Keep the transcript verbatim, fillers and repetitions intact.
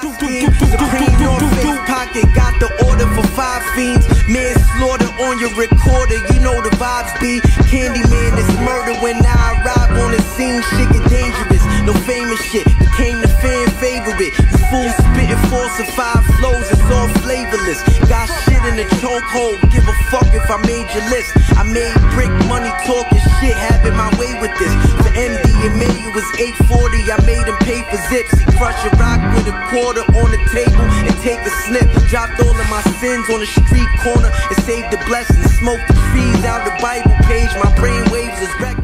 Supreme North Face pocket got the order for five fiends. Manslaughter on your recorder, you know the vibes be. Candyman is murder when I arrive on the scene. Shit get dangerous, no famous shit became the fan favorite. You fools spitting falsified flows, it's all flavorless. Got shit in the chokehold, give a fuck if I made your list. I made brick money talking shit, having my way with this. For M D and May it was eight forty, I made him pay for zips. He crush a rock with a quarter on the table and take a snip. Dropped all of my sins on the street corner and saved the blessings. Smoked the trees out the Bible page, my brain waves was back.